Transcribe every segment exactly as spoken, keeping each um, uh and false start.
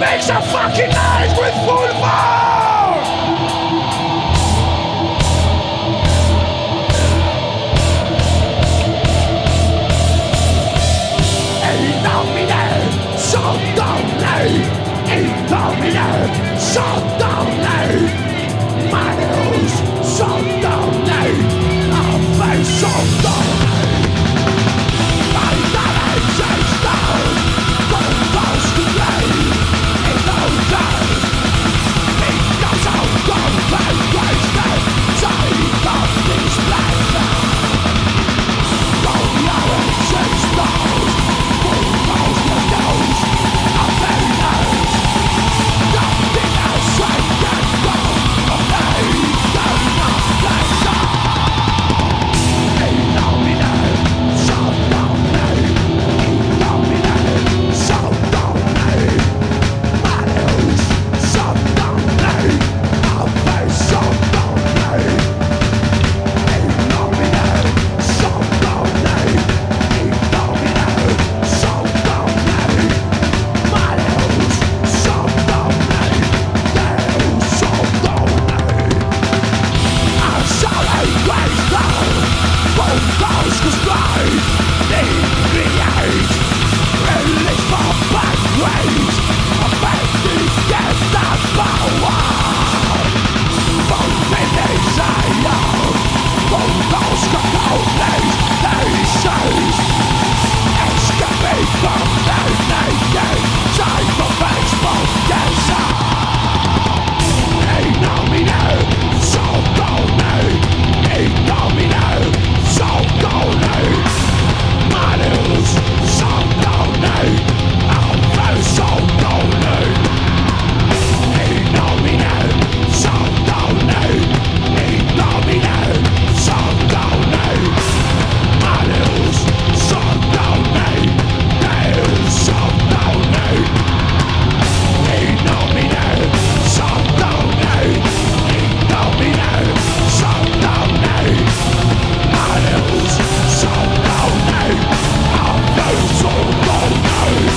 Fix your fucking eyes with full force! In Domine Sathana, in Domine Sathana, Manius Sathana, a face of Domine. My knowledge is down, don't boast to play, in those days, because of God and wasted, save of this pleasure. Though the knowledge is down, full most of those are failures. Nothing else I can go, of they do not pleasure. In Domine Sathana, in Domine Sathana, Manius Sathana, a face of Domine. In Domine Sathana, in Domine Sathana, Manius Sathana, Deus of Domine. I shall always know, both those who strive, they create, release for bad ways, offending death and power. Both in desire, both those who complain, they say, escaping from their naked side of exposure. In Domine Sathana, in Domine Sathana, Manius Sathana, a face of Domine. In Domine Sathana, in Domine Sathana, Manius Sathana, Deus of Domine. In Domine Sathana, in Domine Sathana, Manius Sathana, a face of Domine.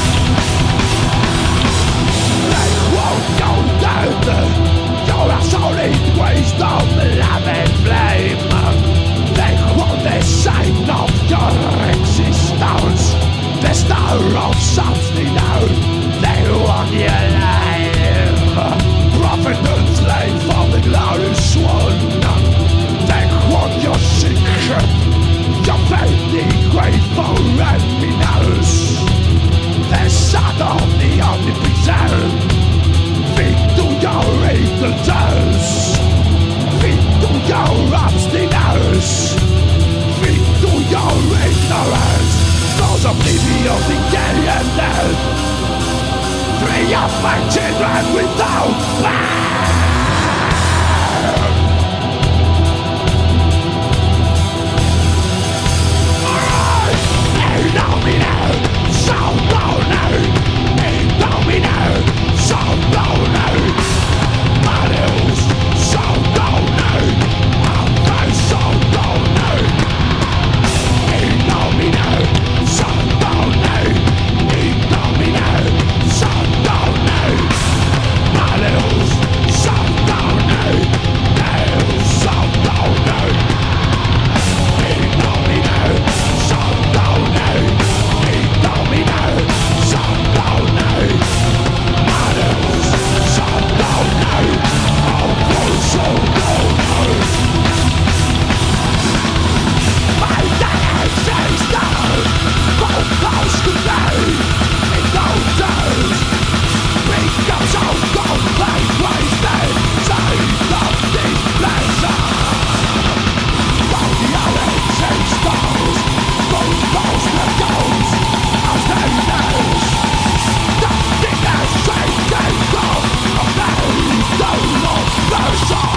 They won't go down, you're a solid waste of love and flame. They want the sign of your existence, the star of something out. They want you alive, prophet and slave of the glorious one. They want your secret, your fading grave for happiness. The son of the omnipresent, feed to your indulgence, feed to your obstinance, feed to your ignorance. Those oblivion, decay and death, free of my children without plan. In Domine Sathana, in Domine Sathana, Manius Sathana, a face of Domine. In Domine Sathana, in Domine Sathana, Manius Sathana, Deus of Domine. In Domine Sathana, in Domine Sathana, Manius Sathana, a face of Domine. My knowledge is down, both those who play in those days, because of God they wasted, save of this pleasure. While the orange is stars, both those that goes as they knows, nothing has changed their love, of they do not measure.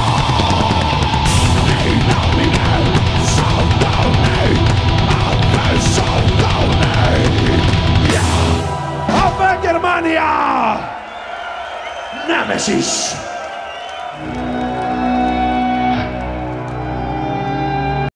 In Domine Sathana, a face of Domine. Yeah. Auf Germania! Nemesis!